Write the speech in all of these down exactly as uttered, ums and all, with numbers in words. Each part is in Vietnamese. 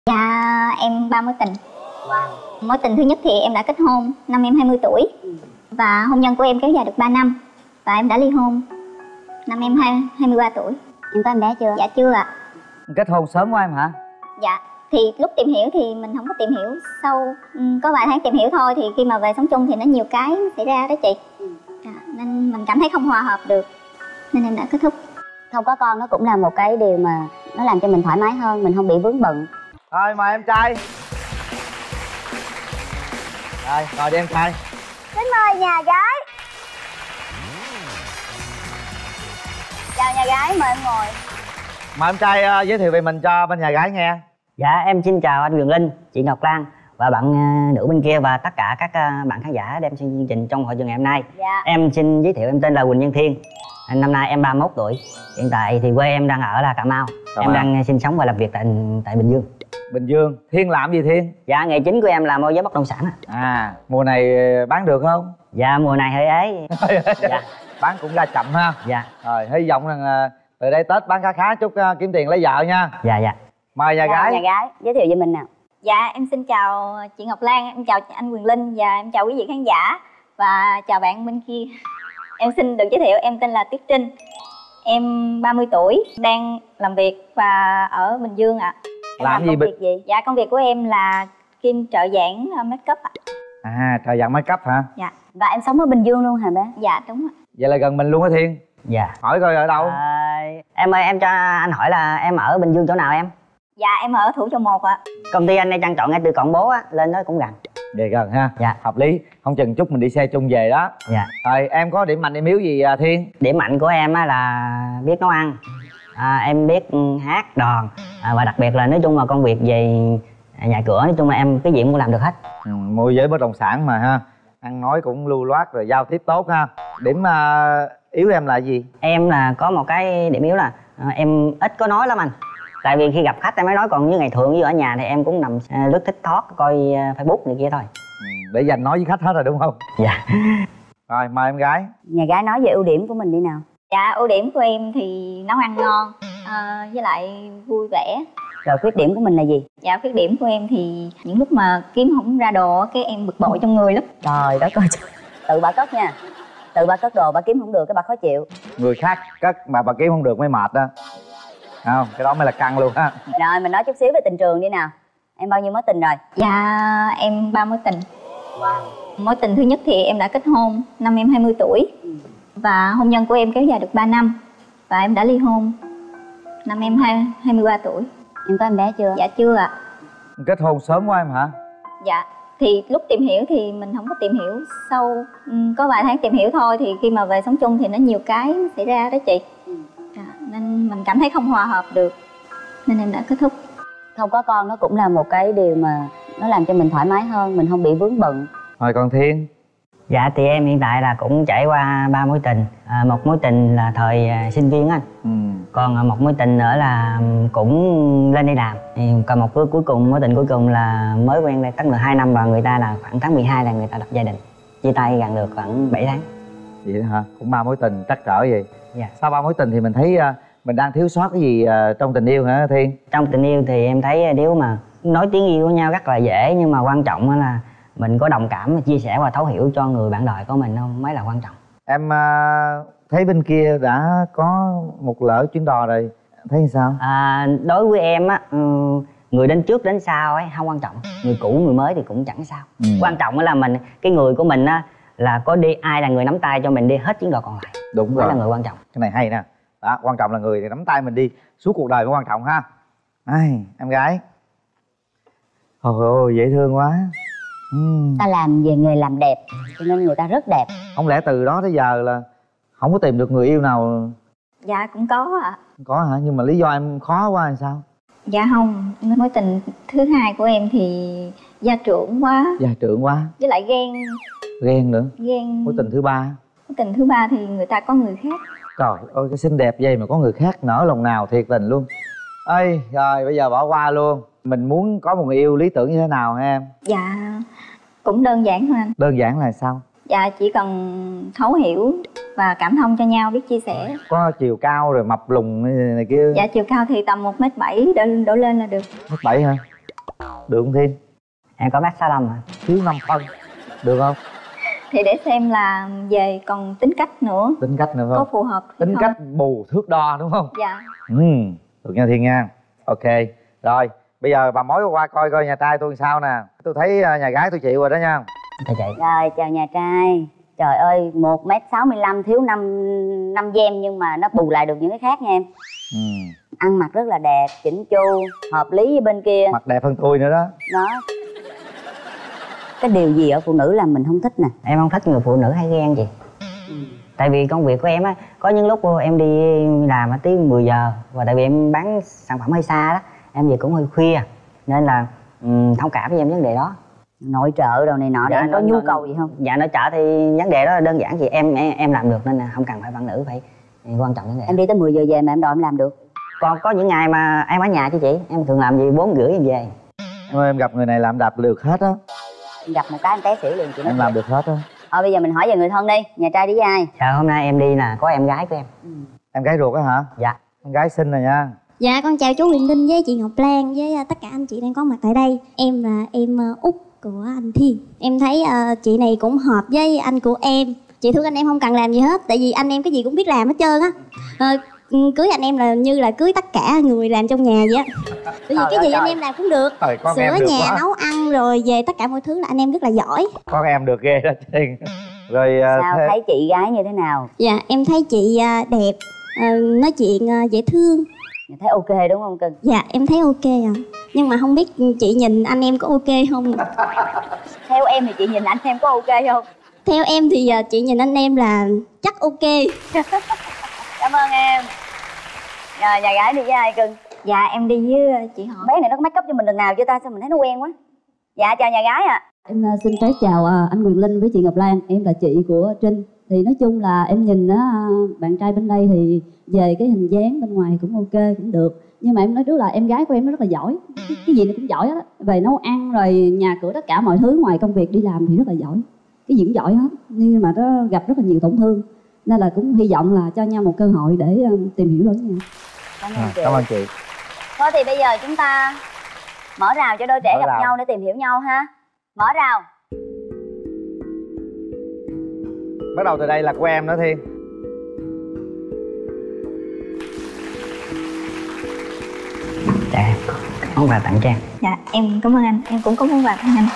Dạ em ba mối tình. Wow. Mối tình thứ nhất thì em đã kết hôn năm em hai mươi tuổi. Ừ. Và hôn nhân của em kéo dài được ba năm. Và em đã ly hôn năm em hai mươi ba tuổi. Em có em bé chưa? Dạ chưa ạ. Kết hôn sớm quá em hả? Dạ thì lúc tìm hiểu thì mình không có tìm hiểu sâu, có vài tháng tìm hiểu thôi, thì khi mà về sống chung thì nó nhiều cái xảy ra đó chị. Ừ. Dạ, nên mình cảm thấy không hòa hợp được nên em đã kết thúc. Không có con nó cũng là một cái điều mà nó làm cho mình thoải mái hơn, mình không bị vướng bận. Rồi mời em trai. Rồi ngồi đi em trai. Xin mời nhà gái. Chào nhà gái, mời em ngồi. Mời em trai uh, giới thiệu về mình cho bên nhà gái nghe. Dạ em xin chào anh Quyền Linh, chị Ngọc Lan và bạn uh, nữ bên kia và tất cả các uh, bạn khán giả đem xem chương trình trong hội trường ngày hôm nay. Dạ. Em xin giới thiệu, em tên là Quỳnh Nhân Thiên. Năm nay em ba mươi mốt tuổi. Hiện tại thì quê em đang ở là Cà Mau. Cà em Mau. đang sinh sống và làm việc tại tại Bình Dương. Bình Dương. Thiên làm gì Thiên? Dạ nghề chính của em là môi giới bất động sản. À mùa này bán được không? Dạ mùa này hơi ế. Dạ. Bán cũng ra chậm ha. Dạ. Rồi hy vọng rằng uh, từ đây Tết bán khá khá chút uh, kiếm tiền lấy vợ nha. Dạ dạ. Mời nhà Chào gái. nhà gái, giới thiệu về mình nào. Dạ em xin chào chị Ngọc Lan, em chào anh Quyền Linh và em chào quý vị khán giả và chào bạn bên kia. Em xin được giới thiệu, em tên là Tuyết Trinh. Em ba mươi tuổi, đang làm việc và ở Bình Dương ạ. À. Em Làm làm gì công Bình- việc gì? Dạ công việc của em là kim trợ giảng uh, make up ạ. À. À trời dặn make up hả? Dạ. Và em sống ở Bình Dương luôn hả bé? Dạ đúng ạ. Vậy là gần mình luôn hả Thiên? Dạ. Hỏi coi ở đâu? À, em ơi em cho anh hỏi là em ở Bình Dương chỗ nào em? Dạ em ở Thủ Dầu Một ạ. À. Công ty anh đây Trang chọn ngay từ Cọn Bố á, lên đó cũng gần. Về gần ha. Dạ. Hợp lý. Không chừng chút mình đi xe chung về đó. Dạ. Rồi em có điểm mạnh điểm yếu gì à, Thiên? Điểm mạnh của em á là biết nấu ăn, à, em biết hát đòn, à, và đặc biệt là nói chung là công việc về nhà cửa, nói chung là em cái gì cũng làm được hết. Ừ, môi giới bất động sản mà ha, ăn nói cũng lưu loát rồi giao tiếp tốt ha. Điểm à, yếu em là gì? Em là có một cái điểm yếu là à, em ít có nói lắm anh. Tại vì khi gặp khách em mới nói, còn như ngày thường như ở nhà thì em cũng nằm à, lướt TikTok, coi à, Facebook này kia thôi. Ừ, để dành nói với khách hết rồi đúng không? Dạ. Rồi mời em gái. Nhà gái nói về ưu điểm của mình đi nào. Dạ ưu điểm của em thì nấu ăn ngon, à, với lại vui vẻ. Rồi khuyết điểm của mình là gì? Dạ khuyết điểm của em thì những lúc mà kiếm không ra đồ cái em bực bội trong người lắm. Trời đất ơi, tự bà cất nha. Tự bà cất đồ, bà kiếm không được cái bà khó chịu. Người khác cất mà bà kiếm không được mới mệt đó. Không, cái đó mới là căng luôn ha. Rồi mình nói chút xíu về tình trường đi nào. Em bao nhiêu mối tình rồi? Dạ em ba mối tình. Wow. Mối tình thứ nhất thì em đã kết hôn năm em hai mươi tuổi. Và hôn nhân của em kéo dài được ba năm. Và em đã ly hôn năm em hai mươi ba tuổi. Em có em bé chưa? Dạ chưa ạ. À. Kết hôn sớm quá em hả? Dạ thì lúc tìm hiểu thì mình không có tìm hiểu sâu, có vài tháng tìm hiểu thôi, thì khi mà về sống chung thì nó nhiều cái xảy ra đó chị. Dạ, nên mình cảm thấy không hòa hợp được nên em đã kết thúc. Không có con nó cũng là một cái điều mà nó làm cho mình thoải mái hơn, mình không bị vướng bận. Rồi còn Thiên? Dạ thì em hiện tại là cũng trải qua ba mối tình, à, một mối tình là thời à, sinh viên anh. Ừ. Còn à, một mối tình nữa là cũng lên đi làm. Thì còn một cái cuối cùng, mối tình cuối cùng là mới quen đây, tức là hai năm, và người ta là khoảng tháng mười hai là người ta lập gia đình. Chia tay gần được khoảng bảy tháng. Vậy đó hả? Cũng ba mối tình trắc trở vậy. Dạ. Sau ba mối tình thì mình thấy uh, mình đang thiếu sót cái gì uh, trong tình yêu hả Thiên? Trong tình yêu thì em thấy nếu mà nói tiếng yêu với nhau rất là dễ, nhưng mà quan trọng là mình có đồng cảm, chia sẻ và thấu hiểu cho người bạn đời của mình không mới là quan trọng. Em uh, thấy bên kia đã có một lỡ chuyến đò rồi, thấy sao? À, đối với em á, người đến trước đến sau ấy không quan trọng, người cũ người mới thì cũng chẳng sao. Ừ. Quan trọng là mình, cái người của mình á là có đi, ai là người nắm tay cho mình đi hết chuyến đò còn lại. Đúng đó rồi, là người quan trọng. cái này hay nè. Đó, quan trọng là người nắm tay mình đi suốt cuộc đời mới quan trọng ha. Ai, em gái. Ôi ôi dễ thương quá. uhm. Ta làm về nghề làm đẹp cho nên người ta rất đẹp. Không lẽ từ đó tới giờ là không có tìm được người yêu nào? Dạ cũng có ạ. À. Có hả? Nhưng mà lý do em khó quá hay sao? Dạ không, mối tình thứ hai của em thì gia trưởng quá. Gia trưởng quá. Với lại ghen. Ghen nữa. Ghen. Mối tình thứ ba. Mối tình thứ ba thì người ta có người khác. Trời ơi cái xinh đẹp vậy mà có người khác, nở lòng nào thiệt tình luôn. Ê, rồi bây giờ bỏ qua luôn. Mình muốn có một người yêu lý tưởng như thế nào hả em? Dạ cũng đơn giản thôi anh. Đơn giản là sao? Dạ chỉ cần thấu hiểu và cảm thông cho nhau, biết chia sẻ. Có chiều cao rồi mập lùn này, này kia? Dạ chiều cao thì tầm một mét bảy đổ, đổ lên là được. Mét bảy hả? được không Thiên? Em có mát sáu lăm à? Thiếu năm phân được không? Thì để xem là về còn tính cách nữa. Tính cách nữa có không? phù hợp Tính không? cách bù thước đo đúng không? Dạ. Ừ, được nha Thiên nha. Ok, rồi bây giờ bà mối qua coi coi nhà trai tôi làm sao nè. Tôi thấy nhà gái tôi chịu rồi đó nha. Chào chị. Rồi chào nhà trai. Trời ơi, một mét sáu mươi lăm thiếu năm năm gem nhưng mà nó bù lại được những cái khác nha em. Ừ. Ăn mặc rất là đẹp, chỉnh chu, hợp lý với bên kia. Mặt đẹp hơn tôi nữa đó. Đó. Cái điều gì ở phụ nữ làm mình không thích nè? Em không thích người phụ nữ hay ghen chị. Ừ. Tại vì công việc của em á, có những lúc em đi làm tới mười giờ. Và tại vì em bán sản phẩm hơi xa đó, em về cũng hơi khuya. Nên là um, thông cảm với em vấn đề đó. Nội trợ đồ này nọ để Dạ, em có nó- nhu nó- cầu gì không? Dạ nội trợ thì vấn đề đó đơn giản chị, em em, em làm được nên là không cần phải bạn nữ phải quan trọng vấn đề. Em đi tới mười giờ về mà em đòi em làm được. Còn có những ngày mà em ở nhà chứ chị, em thường làm gì bốn rưỡi em về. Em ơi, em gặp người này làm đạp được hết á. Em gặp một cái em té xỉu liền chị nói. Em làm được hết á. Ờ bây giờ mình hỏi về người thân đi. Nhà trai đi với ai? Dạ hôm nay em đi là có em gái của em. Em gái ruột á hả? Dạ. Em gái xinh rồi nha. Dạ con chào chú Huyền Linh với chị Ngọc Lan với uh, tất cả anh chị đang có mặt tại đây. Em là em uh, út của anh Thiên. Em thấy uh, chị này cũng hợp với anh của em. Chị thương anh em không cần làm gì hết, tại vì anh em cái gì cũng biết làm hết trơn á. uh, Cưới anh em là như là cưới tất cả người làm trong nhà vậy á. Bởi vì Trời cái ơi gì trời. anh em làm cũng được. Trời, con em Sửa được nhà, quá. nấu ăn rồi về tất cả mọi thứ là anh em rất là giỏi. Con em được ghê đó Thiên. Rồi à, Sao thế- thấy chị gái như thế nào? Dạ em thấy chị uh, đẹp, uh, nói chuyện uh, dễ thương. Thấy ok đúng không cưng? Dạ em thấy ok à. Nhưng mà không biết chị nhìn anh em có ok không? Theo em thì chị nhìn anh em có ok không? Theo em thì uh, chị nhìn anh em là chắc ok. Cảm ơn em. Rồi nhà gái đi với ai cưng? Dạ em đi với chị họ. Bé này nó có make up cho mình lần nào chưa ta? Sao mình thấy nó quen quá. Dạ chào nhà gái ạ. Em à, xin phép chào à, anh Quyền Linh với chị Ngọc Lan. Em là chị của Trinh. Thì nói chung là em nhìn á, bạn trai bên đây thì về cái hình dáng bên ngoài cũng ok, cũng được. Nhưng mà em nói trước là em gái của em nó rất là giỏi. Cái, cái gì nó cũng giỏi hết á. Về nấu ăn rồi nhà cửa tất cả mọi thứ ngoài công việc đi làm thì rất là giỏi. Cái gì cũng giỏi hết. Nhưng mà nó gặp rất là nhiều tổn thương. Nên là cũng hy vọng là cho nhau một cơ hội để um, tìm hiểu lẫn nhau. Cảm ơn À, chị. cảm ơn chị. Thôi thì bây giờ chúng ta mở rào cho đôi trẻ Mở gặp rào. nhau để tìm hiểu nhau ha. Mở rào. Bắt đầu từ đây là của em đó Thiên. Dạ món quà tặng Trang. Dạ em cảm ơn anh. Em cũng có món quà tặng anh.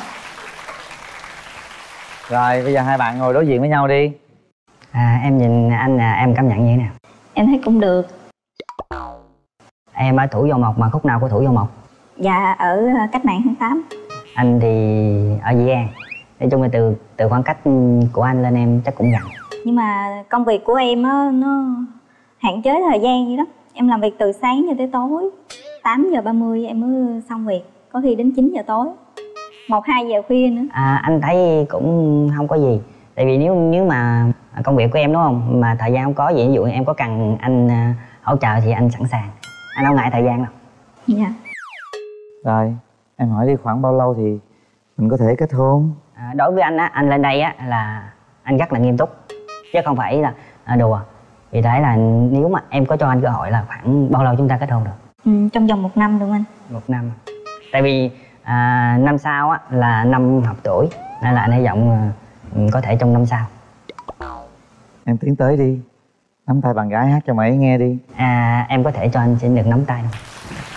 Rồi bây giờ hai bạn ngồi đối diện với nhau đi. À, em nhìn anh là em cảm nhận như thế nào? Em thấy cũng được. Em ở Thủ Dầu Mộc mà khúc nào của Thủ Dầu Mộc? Dạ ở uh, cách mạng tháng tám. Anh thì ở Dĩ An. Nói chung là từ từ khoảng cách của anh lên em chắc cũng gần. Nhưng mà công việc của em á nó hạn chế thời gian vậy đó. Em làm việc từ sáng cho tới tối, tám giờ ba mươi em mới xong việc, có khi đến chín giờ tối, một hai giờ khuya nữa. À, anh thấy cũng không có gì. Tại vì nếu nếu mà công việc của em đúng không, mà thời gian không có gì, ví dụ em có cần anh à, hỗ trợ thì anh sẵn sàng. Anh không ngại thời gian đâu. Dạ. Rồi em hỏi đi, khoảng bao lâu thì mình có thể kết hôn? À, đối với anh á, anh lên đây á là anh rất là nghiêm túc chứ không phải là à, đùa. Vì thế là nếu mà em có cho anh cơ hội là khoảng bao lâu chúng ta kết hôn được? Ừ, trong vòng một năm được anh. Một năm. Tại vì à, năm sau á là năm hợp tuổi nên là anh hy vọng à, có thể trong năm sau. Em tiến tới đi, nắm tay bạn gái hát cho mày nghe đi. À, em có thể cho anh xin được nắm tay không?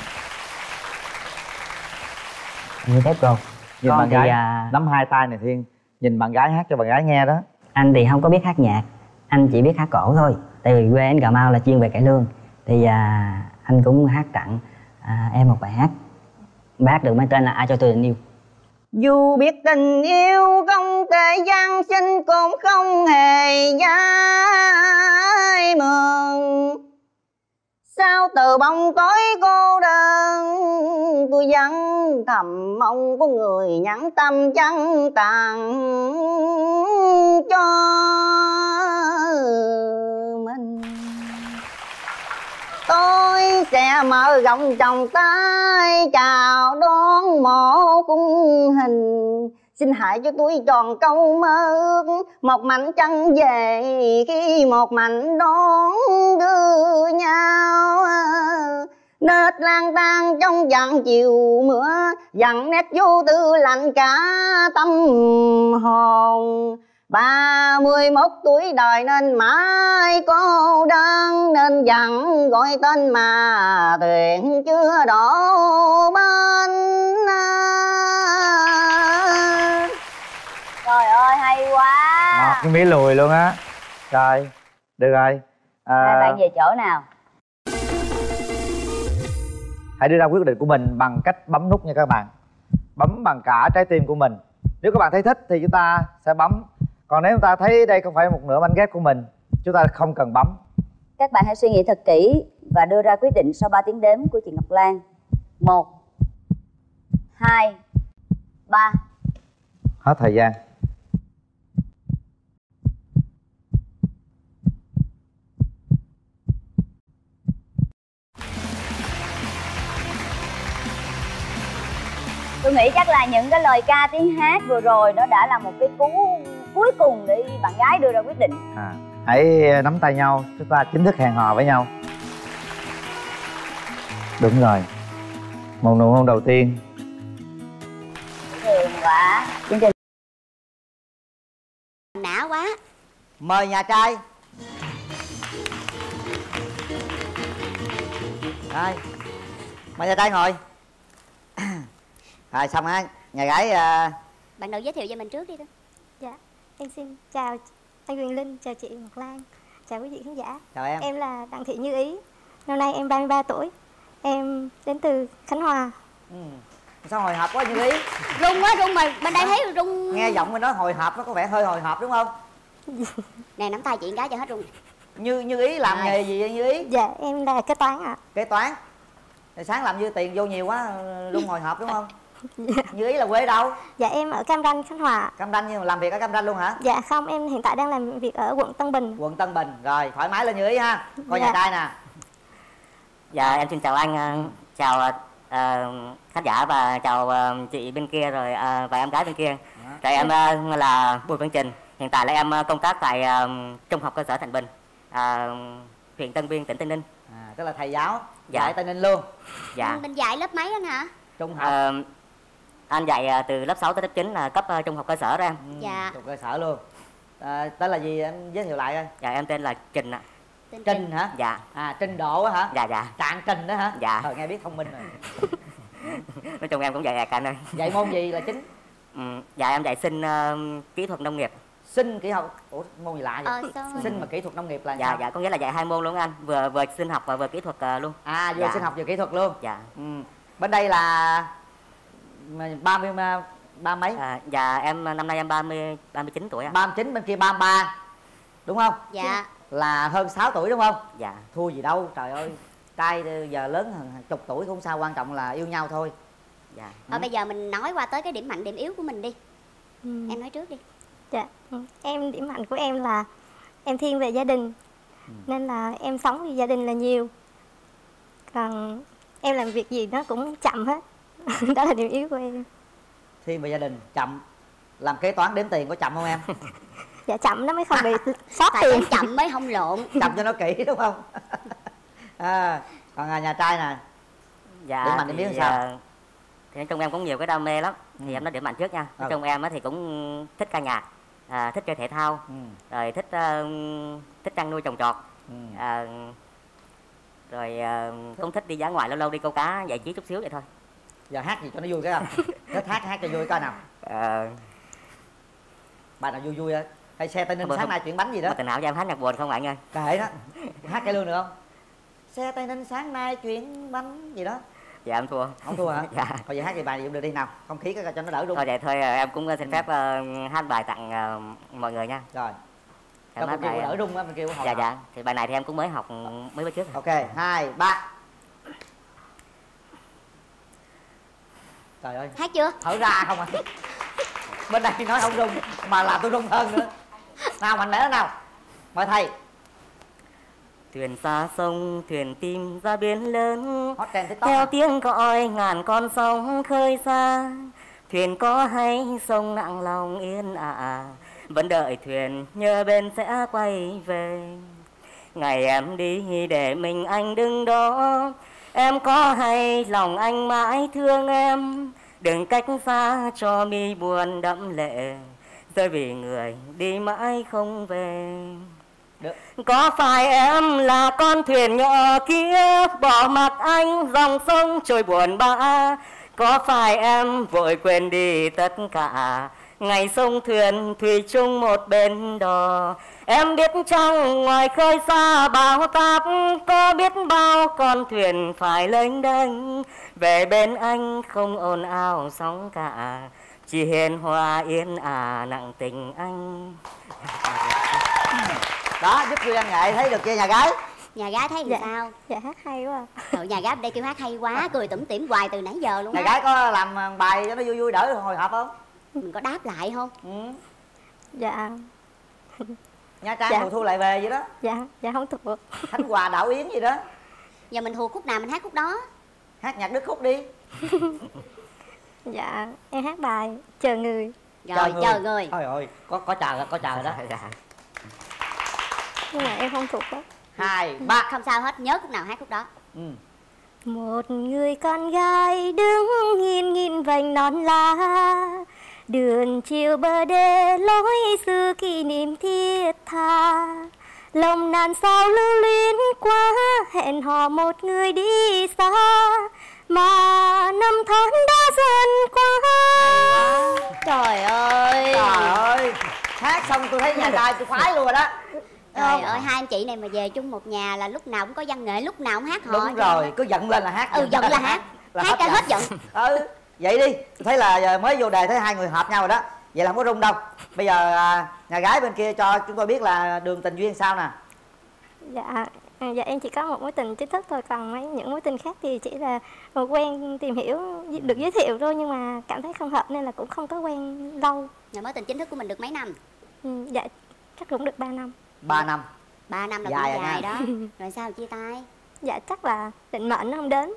Như phép cô. Nhìn Con bạn thì gái à, nắm hai tay này Thiên, nhìn bạn gái hát cho bạn gái nghe đó. anh thì không có biết hát nhạc, anh chỉ biết hát cổ thôi. Tại vì quê anh Cà Mau là chuyên về cải lương. Thì à, anh cũng hát tặng à, em một bài hát. Bài hát được mang tên là Ai Cho Tôi Tình Yêu. Dù biết tình yêu không thể gian sinh cũng không hề dai mừng. Sao từ bóng tối cô đơn tôi vẫn thầm mong có người nhắn tâm chân tặng cho mình. Tôi sẽ mở rộng vòng tay chào đón một cung hình. Xin hãy cho tôi tròn câu mơ ước, một mảnh trăng về khi một mảnh đón đưa nhau. nết lang tan trong dặn chiều mưa, dặn nét vô tư lạnh cả tâm hồn. Ba mươi mốt tuổi đời nên mãi cô đơn, nên dặn gọi tên mà tuyển chưa đổ bên. Trời ơi hay quá. Ngọt cái mía lùi luôn á. Rồi, được rồi. À, Hai bạn về chỗ nào? hãy đưa ra quyết định của mình bằng cách bấm nút nha các bạn. Bấm bằng cả trái tim của mình. Nếu các bạn thấy thích thì chúng ta sẽ bấm. Còn nếu chúng ta thấy đây không phải một nửa mảnh ghép của mình, chúng ta không cần bấm. Các bạn hãy suy nghĩ thật kỹ và đưa ra quyết định sau ba tiếng đếm của chị Ngọc Lan. Một, hai, ba. Hết thời gian. Tôi nghĩ chắc là những cái lời ca tiếng hát vừa rồi nó đã là một cái cú cuối cùng để bạn gái đưa ra quyết định. À, hãy nắm tay nhau, chúng ta chính thức hẹn hò với nhau. Đúng rồi. Một nụ hôn đầu tiên. Thường quá. Chương trình Nã quá. Mời nhà trai. Rồi, mời nhà trai ngồi. Rồi xong á, nhà gái uh... bạn đầu giới thiệu về mình trước đi thôi. Dạ, em xin chào anh Quyền Linh, chào chị Ngọc Lan, chào quý vị khán giả. Chào em. Em là Đặng Thị Như Ý, năm nay em ba mươi ba tuổi, em đến từ Khánh Hòa. Ừ. Sao hồi hộp quá Như Ý? Rung quá, rung mà bên đây thấy rung. Nghe giọng mình nói hồi hộp, nó có vẻ hơi hồi hộp đúng không? Nè nắm tay chị gái cho hết rung. Như Như Ý làm nghề gì vậy Như Ý? Dạ, em là kế toán ạ. Kế toán. Rồi sáng làm như tiền vô nhiều quá, rung hồi hộp đúng không? Dạ. Như Ý là quê đâu? Dạ em ở Cam Ranh, Khánh Hòa. Cam Ranh, nhưng mà làm việc ở Cam Ranh luôn hả? Dạ không, em hiện tại đang làm việc ở quận Tân Bình. Quận Tân Bình, rồi thoải mái lên Như Ý ha. Coi Dạ. nhà trai nè. Dạ em xin chào anh, chào uh, khán giả và chào uh, chị bên kia rồi uh, và em gái bên kia. Rồi em uh, là Bùi Văn Trình, hiện tại là em uh, công tác tại uh, Trung học cơ sở Thạnh Bình, uh, huyện Tân Biên, tỉnh Tây Ninh. À, tức là thầy giáo, Dạ. dạy Tây Ninh luôn. Dạ. Mình dạy lớp mấy anh hả? Trung học. Uh, anh dạy uh, từ lớp sáu tới lớp chín là cấp uh, trung học cơ sở đó em. Ừ, Dạ. trung học cơ sở luôn. À, tên là gì em giới thiệu lại coi. Dạ em tên là Trình ạ. Tên Trình hả? Dạ. À Trình Độ á hả? Dạ dạ. Trạng Trình đó hả? Dạ. Thôi nghe biết thông minh rồi. Nói chung em cũng dạy ạc anh ơi. Dạy môn gì là chính? Ừ, dạ em dạy sinh uh, kỹ thuật nông nghiệp. Sinh kỹ thuật. Ủa môn gì lạ vậy? Ờ, sao? Sinh mà kỹ thuật nông nghiệp là Dạ sao? dạ có nghĩa là dạy hai môn luôn anh, vừa vừa sinh học và vừa kỹ thuật uh, luôn. À vừa Dạ. sinh học vừa kỹ thuật luôn. Dạ. Ừ. Bên đây là ba mươi ba mấy? À, dạ em năm nay em ba mươi ba mươi chín tuổi ạ. ba mươi chín, bên kia ba mươi ba. Đúng không? Dạ. Là hơn sáu tuổi đúng không? Dạ. Thua gì đâu, trời ơi. Trai giờ lớn hơn hàng chục tuổi cũng sao, quan trọng là yêu nhau thôi. Dạ. Ờ, bây giờ mình nói qua tới cái điểm mạnh điểm yếu của mình đi. Ừ. Em nói trước đi. Dạ, ừ. Em điểm mạnh của em là em thiên về gia đình, Ừ. nên là em sống vì gia đình là nhiều. Còn em làm việc gì nó cũng chậm hết. Đó là điểm yếu của em. Thiên về gia đình, chậm. Làm kế toán đếm tiền có chậm không em? Dạ chậm nó mới không bị sót Phải tiền. tính chậm mới không lộn. Chậm cho nó kỹ đúng không? À, còn nhà trai nè. Dạ. Điểm mạnh điểm thì, yếu sao? à, thì nói chung em cũng nhiều cái đam mê lắm. Ừ. Thì em nói điểm mạnh trước nha. Nói Ừ. chung em á thì cũng thích ca nhạc, à, thích chơi thể thao, Ừ. rồi thích uh, thích chăn nuôi trồng trọt, Ừ. à, rồi à, cũng thích đi dã ngoại, lâu lâu đi câu cá giải trí chút xíu vậy thôi. Giờ hát gì cho nó vui cái không? Thích hát hát cho vui coi nào. À, Bài nào vui vui á. Hay xe Tây Ninh Không, sáng không. nay chuyển bánh gì đó. mà tuần nào cho em hát nhạc buồn không bạn ơi? Kệ đó. Hát cái lương được không? Xe Tây Ninh sáng nay chuyển bánh gì đó. Dạ em thua. Không thua hả? Dạ. Thôi vậy hát cái bài gì cũng được đi nào. Không khí cái cho nó đỡ rung. Thôi vậy thôi à, em cũng xin phép uh, hát bài tặng uh, mọi người nha. Rồi. Em Cho hát bên kia bài. đỡ rung á, bên kia cũng hồi Dạ hộp. dạ. Thì bài này thì em cũng mới học mấy bữa trước. Ok, hai, ba. Trời ơi, Hát chưa? thở ra không à. Bên đây nói không rung mà làm tôi rung hơn nữa. Nào mạnh mẽ nào. Mời thầy. Thuyền xa sông, thuyền tìm ra biển lớn, Hot trend TikTok. theo à? tiếng gọi ngàn con sóng khơi xa. Thuyền có hay sông nặng lòng yên ả, à, vẫn đợi thuyền nhớ bên sẽ quay về. Ngày em đi để mình anh đứng đó, Em có hay lòng anh mãi thương em, đừng cách xa cho mi buồn đẫm lệ, rơi vì người đi mãi không về. Được. Có phải em là con thuyền nhỏ kia bỏ mặc anh dòng sông trôi buồn bã? Có phải em vội quên đi tất cả ngày sông thuyền thủy chung một bên đò? Em biết chăng ngoài khơi xa bão táp, có biết bao con thuyền phải lênh đênh về bên anh không ồn ào sóng cả, chỉ hiền hòa yên ả nặng tình anh. Đó, giúp Duy văn nghệ thấy được chưa nhà gái? Nhà gái thấy Dạ. sao? Dạ hát hay quá. Trời, nhà gái đây kêu hát hay quá, cười tủm tỉm hoài từ nãy giờ luôn Nhà á. gái có làm bài cho nó vui vui đỡ hồi hộp không? Mình có đáp lại không? Ừ. Dạ. Nha Trang Dạ. mùa thu lại về vậy đó. Dạ, dạ không thuộc. Khánh Hòa Đảo Yến gì đó. Giờ mình thuộc khúc nào mình hát khúc đó. Hát nhạc Đức Khúc đi. Dạ, em hát bài Chờ Người. Rồi, chờ người. Thôi ơi, có có chờ có chờ đó. Nhưng mà em không thuộc đó. Hai, ba. Không sao hết, nhớ khúc nào hát khúc đó. Ừ. Một người con gái đứng nhìn nhìn vành non lá, đường chiều bờ đê lối xưa kỷ niệm thiết tha. Lòng nàn sao lưu luyến quá, hẹn hò một người đi xa, mà năm tháng đã dần qua. Trời ơi. Trời ơi, hát xong tôi thấy nhà trai tôi khoái luôn rồi đó. Trời ơi, hai anh chị này mà về chung một nhà là lúc nào cũng có văn nghệ, lúc nào cũng hát hò. Đúng rồi, cứ giận lên là hát. Ừ, giận là hát. Là Hát cả hết giận. Ừ, vậy đi. Tôi thấy là giờ mới vô đề thấy hai người hợp nhau rồi đó. Vậy là không có rung đâu. Bây giờ à, nhà gái bên kia cho chúng tôi biết là đường tình duyên sao nè. Dạ, dạ em chỉ có một mối tình chính thức thôi, còn mấy những mối tình khác thì chỉ là quen tìm hiểu, được giới thiệu thôi, nhưng mà cảm thấy không hợp nên là cũng không có quen lâu. Nhà mối tình chính thức của mình được mấy năm? Ừ, dạ chắc cũng được ba năm. Ba năm. Ba năm là Dài cũng rồi dài nha. đó. Rồi sao chia tay? Dạ chắc là định mệnh nó không đến.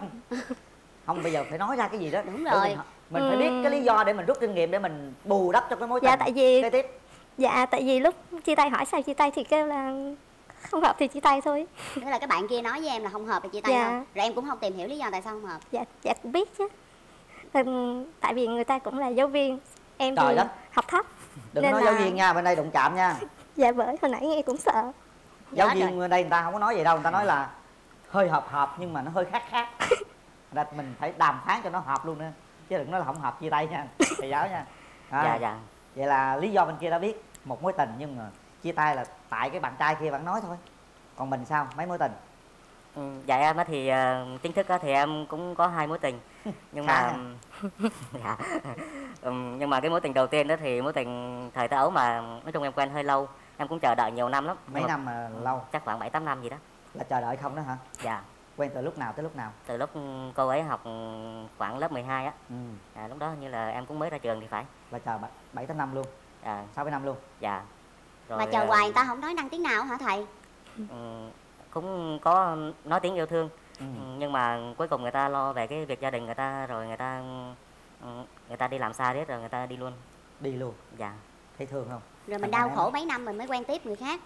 Không, bây giờ phải nói ra cái gì đó. Đúng Để rồi. Mình, mình phải biết cái lý do để mình rút kinh nghiệm để mình bù đắp cho cái mối tình. Dạ tại vì kế tiếp. Dạ tại vì lúc chia tay hỏi sao chia tay thì kêu là không hợp thì chia tay thôi. Tức là các bạn kia nói với em là không hợp thì chia tay Dạ. không? Rồi em cũng không tìm hiểu lý do tại sao không hợp. Dạ dạ cũng biết chứ. Tại, tại vì người ta cũng là giáo viên, em Trời thì đất. học thấp. Đừng nên nói là- giáo viên nha, bên đây đụng chạm nha. Dạ bởi hồi nãy nghe cũng sợ. Giáo Đó viên rồi. bên đây người ta không có nói vậy đâu, người ta nói là hơi hợp hợp nhưng mà nó hơi khác khác. Là mình phải đàm phán cho nó hợp luôn nữa, chứ đừng nói là không hợp chia tay nha thầy giáo nha. À, Dạ dạ. vậy là lý do bên kia đã biết một mối tình nhưng mà chia tay là tại cái bạn trai kia bạn nói thôi. Còn mình sao, mấy mối tình? Ừ, dạ em á thì uh, chính thức á thì em cũng có hai mối tình, nhưng Khá mà dạ. Ừm, nhưng mà cái mối tình đầu tiên đó thì mối tình thời thơ ấu mà nói chung em quen hơi lâu, em cũng chờ đợi nhiều năm lắm. Mấy Nhưng mà năm mà lâu? chắc khoảng bảy tám năm gì đó. Là chờ đợi không đó hả? Dạ. Quen từ lúc nào tới lúc nào? Từ lúc cô ấy học khoảng lớp mười hai á. Ừ. À, lúc đó như là em cũng mới ra trường thì phải. Là chờ bảy tám năm luôn? À, sáu bảy năm luôn? dạ. Rồi, Mà chờ à, hoài người ta không nói năng tiếng nào hả thầy? ừ, cũng có nói tiếng yêu thương. Ừ. Ừ, nhưng mà cuối cùng người ta lo về cái việc gia đình người ta rồi người ta ừ, người ta đi làm xa hết rồi người ta đi luôn. Đi luôn? Dạ. Thấy thương không? Rồi mình Thằng đau bạn khổ em- mấy năm mình mới quen tiếp người khác.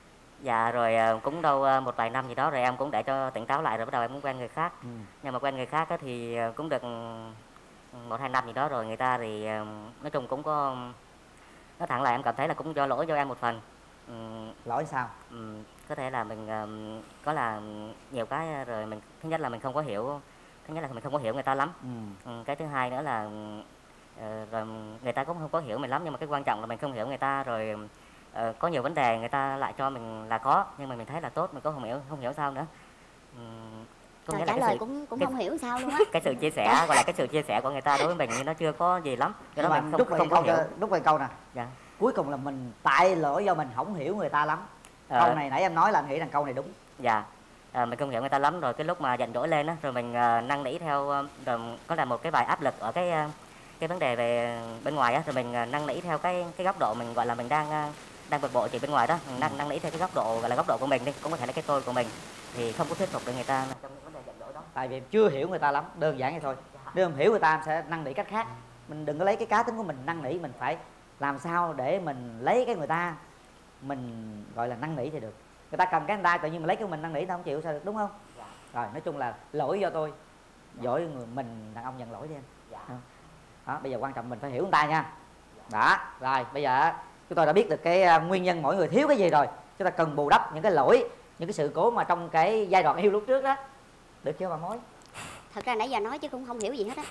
Dạ rồi à, cũng đâu à, một vài năm gì đó rồi em cũng để cho tỉnh táo lại rồi bắt đầu em cũng quen người khác. Ừ. Nhưng mà quen người khác á thì à, cũng được một hai năm gì đó rồi người ta thì à, nói chung cũng có nói thẳng là em cảm thấy là cũng do lỗi do em một phần. Ừ, Lỗi sao? ừ, có thể là mình à, có là nhiều cái rồi mình thứ nhất là mình không có hiểu thứ nhất là mình không có hiểu người ta lắm. Ừ. Ừ, cái thứ hai nữa là ờ, rồi người ta cũng không có hiểu mình lắm, nhưng mà cái quan trọng là mình không hiểu người ta rồi ờ, có nhiều vấn đề người ta lại cho mình là có nhưng mà mình thấy là tốt mình cũng không hiểu không hiểu sao nữa. Ừ, có Trời, nghĩa trả là cái lời sự, cũng cũng cái- không hiểu sao luôn á. cái sự chia sẻ gọi là cái sự chia sẻ của người ta đối với mình nó chưa có gì lắm, cho đó Nhưng mà mình không rút về không có câu hiểu. cho- rút về câu nè. Dạ. Cuối cùng là mình tại lỗi do mình không hiểu người ta lắm. Ờ. Câu này nãy em nói là anh nghĩ rằng câu này đúng. Dạ. À, mình không hiểu người ta lắm rồi cái lúc mà giận dỗi lên á rồi mình uh, năn nỉ theo uh, rồi có là một cái vài áp lực ở cái uh, cái vấn đề về bên ngoài á rồi mình uh, năn nỉ theo cái cái góc độ mình gọi là mình đang uh, đang bực bội chuyện bên ngoài đó, mình năn năn nỉ theo cái góc độ gọi là góc độ của mình đi, cũng có thể là cái tôi của mình thì không có thuyết phục được người ta trong những vấn đề giận dỗi đó. Tại vì em chưa hiểu người ta lắm, đơn giản vậy thôi. Nếu em hiểu người ta em sẽ năn nỉ cách khác. Mình đừng có lấy cái cá tính của mình năn nỉ, mình phải làm sao để mình lấy cái người ta mình gọi là năn nỉ thì được. Người ta cần cái người ta tự nhiên mình lấy cái mình năn nỉ ta không chịu sao được, đúng không? Rồi nói chung là lỗi do tôi. Giỏi người mình đàn ông nhận lỗi đi em. Dạ. Đó, bây giờ quan trọng mình phải hiểu người ta nha. Đó, rồi bây giờ chúng tôi đã biết được cái nguyên nhân mỗi người thiếu cái gì rồi. Chúng ta cần bù đắp những cái lỗi, những cái sự cố mà trong cái giai đoạn yêu lúc trước đó. Được chưa bà Mối? Thật ra nãy giờ nói chứ cũng không hiểu gì hết á.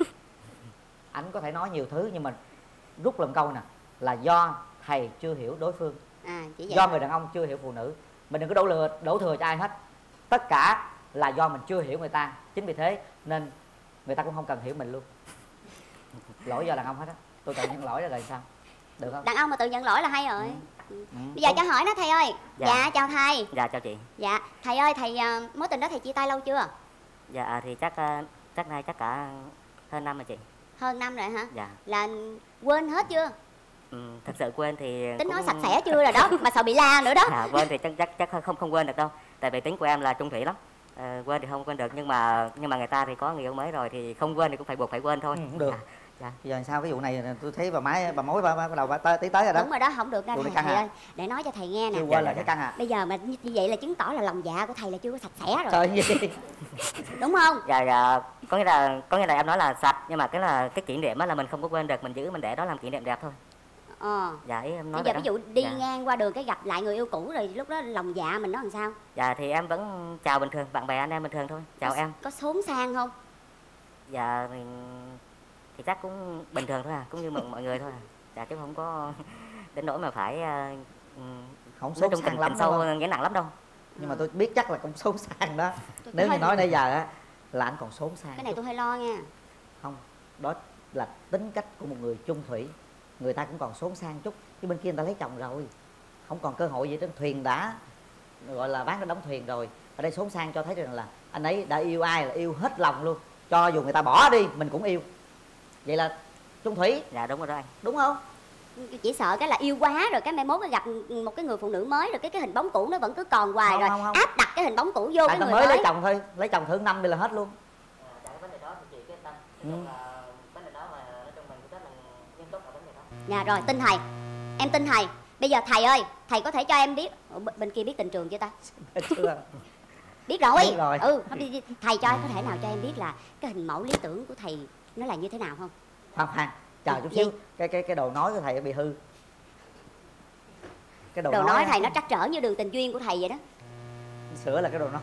Anh có thể nói nhiều thứ nhưng mà rút lần câu nè, là do thầy chưa hiểu đối phương. À, chỉ vậy do thôi. người đàn ông chưa hiểu phụ nữ. Mình đừng có đổ lừa đổ thừa cho ai hết. Tất cả là do mình chưa hiểu người ta. Chính vì thế nên người ta cũng không cần hiểu mình luôn. Lỗi do đàn ông hết á. Tôi tự nhận lỗi ra rồi sao? Được không? Đàn ông mà tự nhận lỗi là hay rồi. Ừ. Ừ. Bây giờ cho hỏi nó thầy ơi. Dạ. Dạ chào thầy. Dạ chào chị. Dạ thầy ơi, thầy à, mối tình đó thầy chia tay lâu chưa? Dạ thì chắc ờ, chắc nay chắc cả hơn năm rồi chị. Hơn năm rồi hả? Dạ. Là quên hết chưa? Ừ, thật sự quên thì Tính cũng... nói sạch sẽ chưa rồi đó mà sợ bị la nữa đó. À, quên thì chắc chắc chắc không không quên được đâu. Tại vì tính của em là trung thủy lắm. Ờ, quên thì không quên được nhưng mà nhưng mà người ta thì có người yêu mới rồi thì không quên thì cũng phải buộc phải quên thôi. Ừ, cũng được. À, dạ. Bây giờ sao cái vụ này tôi thấy bà máy bà Mối bà bắt đầu bà tới tí tới rồi đó. Đúng rồi đó, không được ra Vụ thầy, này căng thầy à? ơi. Để nói cho thầy nghe nè. Chưa quên là cái căng à? Bây giờ mà như như vậy là chứng tỏ là lòng dạ của thầy là chưa có sạch sẽ rồi. Trời gì? Đúng không? Dạ dạ có nghĩa là có nghĩa là em nói là sạch nhưng mà cái là cái kỷ niệm á là mình không có quên được, mình giữ mình để đó làm kỷ niệm đẹp thôi. Ờ. Dạ ý em nói Bây giờ vậy ví đó. dụ đi Dạ. ngang qua đường cái gặp lại người yêu cũ rồi lúc đó lòng dạ mình nó làm sao? Dạ thì em vẫn chào bình thường, bạn bè anh em bình thường thôi. Chào có, em. Có xốn sang không? Dạ thì, thì chắc cũng bình thường thôi à, cũng như mọi, mọi người thôi à. Dạ chứ không có đến nỗi mà phải uh, Không nói xốn chung sang tình, lắm tình đâu. sâu nghĩa nặng lắm đâu. Nhưng mà tôi biết chắc là cũng xốn sang đó. Tôi Nếu như hơi- nói nãy giờ á là anh còn xốn sang. Cái này tôi hơi lo nha. Không, đó là tính cách của một người chung thủy. Người ta cũng còn xốn sang chút. Chứ bên kia người ta lấy chồng rồi, không còn cơ hội gì trên thuyền đã gọi là bán nó đóng thuyền rồi. Ở đây xốn sang cho thấy rằng là anh ấy đã yêu ai là yêu hết lòng luôn. Cho dù người ta bỏ đi mình cũng yêu. Vậy là chung thủy. Dạ đúng rồi đó anh. Đúng không? Chỉ sợ cái là yêu quá rồi cái mai mốt cái gặp một cái người phụ nữ mới rồi cái cái hình bóng cũ nó vẫn cứ còn hoài Không, rồi không, không. áp đặt cái hình bóng cũ vô Tại cái ta người mới mới. lấy chồng thôi, lấy chồng thử năm đi là hết luôn. Dạ cái vấn đề đó thì chị yên tâm. Ừ. là vấn đề đó mà nói chung mình cũng rất là nghiêm túc ở vấn đề đó. Dạ rồi, tin thầy. Em tin thầy. Bây giờ thầy ơi, thầy có thể cho em biết Ủa, bên bên kia biết tình trường chưa ta? Chưa. Biết rồi. Biết rồi. Ừ, thầy cho có thể nào cho em biết là cái hình mẫu lý tưởng của thầy nó là như thế nào không? Khoan khoan, chờ chút Gì? xíu. Cái cái cái đầu nói của thầy bị hư. Cái đầu, Đồ nói, nói á, thầy nó trắc trở như đường tình duyên của thầy vậy đó. sửa là cái đầu nói.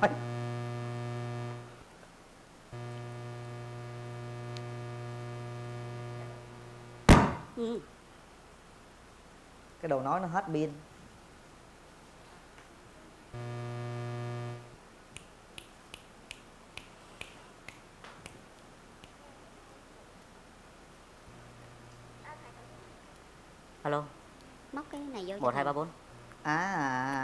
Ừ. Cái đầu nói nó hết pin. Alo, Móc cái này vô cho một hai thầy. ba bốn. À